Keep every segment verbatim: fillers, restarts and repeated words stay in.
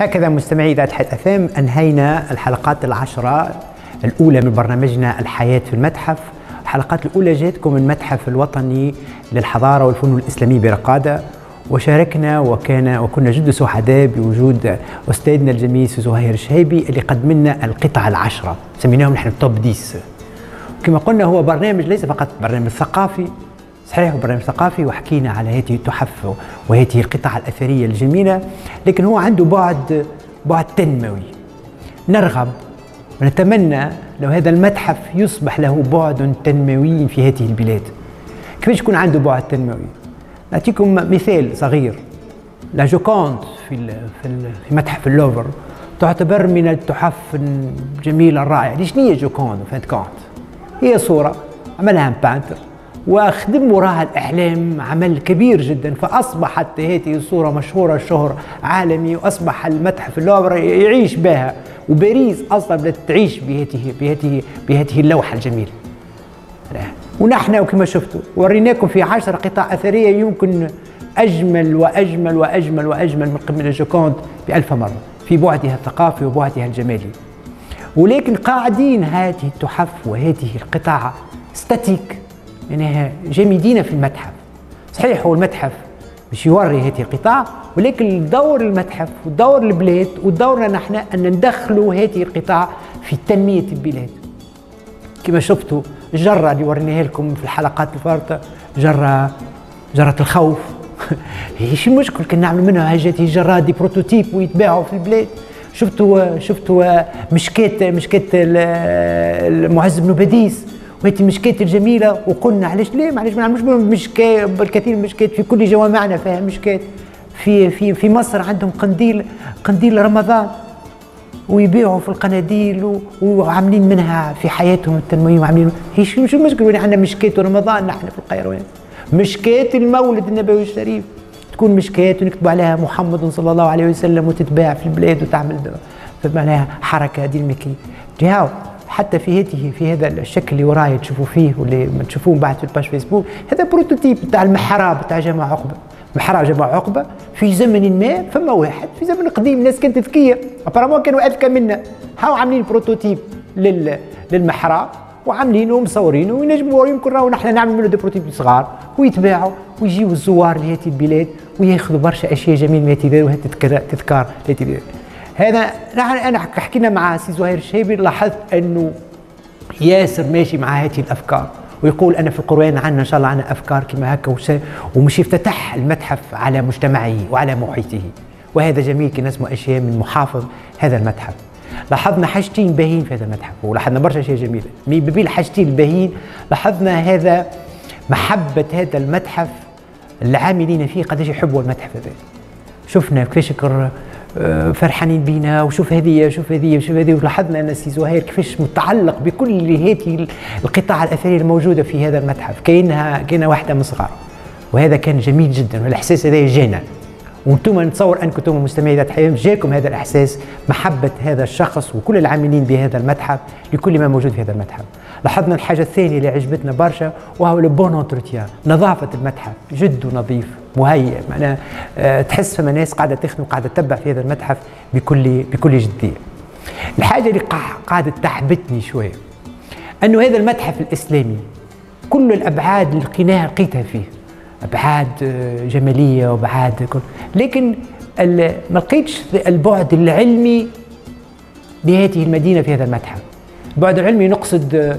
هكذا مستمعي إذاعة حياة أف أم أنهينا الحلقات العشرة الأولى من برنامجنا الحياة في المتحف. الحلقات الأولى جاتكم من المتحف الوطني للحضارة والفنون الإسلامية برقادة، وشاركنا وكان وكنا جد سعداء بوجود أستاذنا الجميل زهير الشهيبي اللي قدم لنا القطع العشرة، سميناهم نحن التوب عشرة. كما قلنا هو برنامج ليس فقط برنامج ثقافي، صحيح هو برنامج ثقافي وحكينا على هذه التحف وهذه القطع الأثرية الجميلة، لكن هو عنده بعد بعد تنموي. نرغب ونتمنى لو هذا المتحف يصبح له بعد تنموي في هذه البلاد. كيفاش يكون عنده بعد تنموي؟ نعطيكم مثال صغير. لا جوكوند في في في متحف اللوفر تعتبر من التحف الجميلة الرائعة. شنو هي جوكوند؟ فهمت كونت هي صورة عملها بانتر وخدم وراها الإعلام عمل كبير جدا، فأصبحت هذه الصورة مشهورة شهر عالمي، وأصبح المتحف اللوفر يعيش بها، وباريس أصلا بدأت تعيش بهذه بهذه بهذه اللوحة الجميلة. ونحن وكما شفتوا وريناكم في عشر قطع أثرية يمكن أجمل وأجمل وأجمل وأجمل من قبل الجوكوند بألف مرة في بعدها الثقافي وبعدها الجمالي. ولكن قاعدين هذه التحف وهذه القطع ستاتيك، يعني جامدين في المتحف. صحيح هو المتحف باش يوري هذه القطع، ولكن دور المتحف ودور البلاد ودورنا نحن أن ندخلوا هذه القطع في تنمية البلاد. كما شفتوا الجرة اللي وريناها لكم في الحلقات الفارطة، جرة جرة الخوف هي شي مشكل كنا نعمل منها هذه الجرات دي بروتوتيب ويتباعوا في البلاد. شفتوا شفتوا مشكات مشكات المعز بن باديس وهذه المشكات الجميله، وقلنا علاش ليه معليش ما نعملوش مشكات بالكثير من المشكات في كل جوامعنا فيها مشكات. في في في مصر عندهم قنديل قنديل رمضان ويبيعوا في القناديل وعاملين منها في حياتهم التنمويه وعاملين. هي شو شو المشكله وين عندنا مشكات رمضان نحن في القيروان؟ مشكات المولد النبوي الشريف تكون مشكات ونكتب عليها محمد صلى الله عليه وسلم وتتباع في البلاد وتعمل معناها حركه ديناميكيه. جهاو حتى في هذه في هذا الشكل اللي ورايا تشوفوا فيه واللي تشوفوه بعد في الباج فيسبوك، هذا بروتوتيب تاع المحراب تاع جمع عقبه. محراب جمع عقبه في زمن ما فما واحد في زمن قديم الناس كانت تذكيه ابارامون كانوا اذكى منا، هاو عاملين بروتوتيب لل للمحراب وعاملينه ومصورينه وينجموا يمكن راهو نحن نعمل منه دي بروتوتيب صغار ويتباعوا ويجيو الزوار لهذه البلاد وياخذوا برشا اشياء جميله من هذه وهذه تذكار تذكار. هذا نحن انا حكينا مع سي زهير الشهيبي، لاحظت انه ياسر ماشي مع هذه الافكار ويقول انا في القرآن عندنا ان شاء الله عندنا افكار كما هكا ومش يفتتح المتحف على مجتمعه وعلى محيطه، وهذا جميل كي نسمع اشياء من محافظ هذا المتحف. لاحظنا حاجتين باهين في هذا المتحف ولاحظنا برشا اشياء جميله، من بين الحاجتين الباهين لاحظنا هذا محبه هذا المتحف العاملين فيه قداش يحبوا المتحف هذا. شفنا كيفاش فرحانين بينا وشوف هذه شوف هذه شوف هذه، ولاحظنا ان سي زهير كيفاش متعلق بكل هذه القطع الاثريه الموجوده في هذا المتحف كانها كانها واحده من صغار، وهذا كان جميل جدا والاحساس هذا جانا. وانتم نتصور انكم انتم مستمعي ذات حياه جاكم هذا الاحساس محبه هذا الشخص وكل العاملين بهذا المتحف لكل ما موجود في هذا المتحف. لاحظنا الحاجه الثانيه اللي عجبتنا برشا وهو لو بون انتروتيان، نظافه المتحف جد نظيف مهيئ، معناها أه تحس فما ناس قاعده تخدم وقاعده تتبع في هذا المتحف بكل بكل جديه. الحاجه اللي قاعده تحبطني شويه انه هذا المتحف الاسلامي كل الابعاد اللي لقيناها لقيتها فيه، ابعاد جماليه وابعاد كل، لكن ما لقيتش البعد العلمي لهذه المدينه في هذا المتحف. البعد العلمي نقصد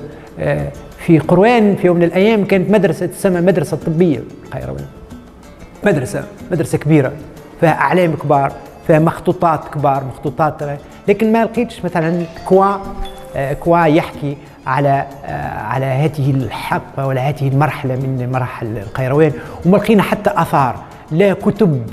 في قروان في يوم من الايام كانت مدرسه تسمى مدرسه طبيه القيروان، مدرسه مدرسه كبيره فيها اعلام كبار فيها مخطوطات كبار مخطوطات، لكن ما لقيتش مثلا كوا كوا يحكي على على هذه الحقبه ولا هذه المرحله من مراحل القيروان، وما لقينا حتى اثار لا كتب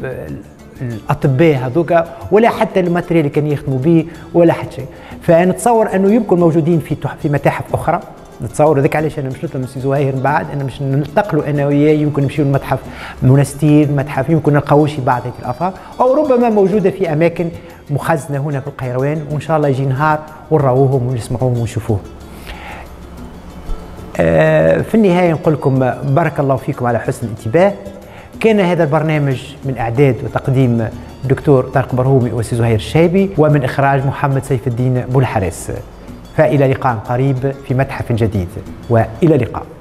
الاطباء هذوك ولا حتى الماتريال اللي كانوا يخدموا به ولا حتى شيء. فنتصور انه يمكن موجودين في في متاحف اخرى، نتصور هذاك علاش انا مشيت للسي زهير من بعد انا مش ننتقلوا انا وياه، يمكن نمشيو لمتحف منستير متحف يمكن نلقاو شي بعض هذه الاثار او ربما موجوده في اماكن مخزنه هنا في القيروان، وان شاء الله يجي نهار ونراوهم ونسمعوهم ونشوفوهم. آه في النهايه نقول لكم بارك الله فيكم على حسن الانتباه. كان هذا البرنامج من إعداد وتقديم الدكتور طارق برهومي وسي زهير الشايبي، ومن إخراج محمد سيف الدين بولحريس. فإلى لقاء قريب في متحف جديد، وإلى اللقاء.